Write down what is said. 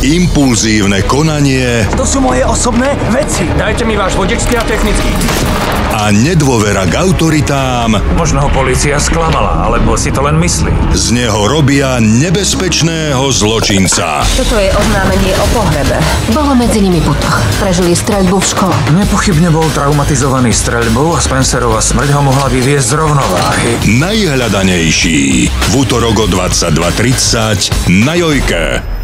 impulzívne konanie To sú moje osobné veci. Dajte mi váš vodičský a technický. a nedôvera k autoritám Možno ho polícia sklamala, alebo si to len myslí. z neho robia nebezpečného zločinca. Toto je oznámenie o pohrebe. Bolo medzi nimi putoch. Prežili streľbu v škole. Nepochybne bol traumatizovaný streľbou a Spencerova smrť ho mohla vyviesť z rovnováhy. Najhľadanejší v utorok o 22:30 na Jojke.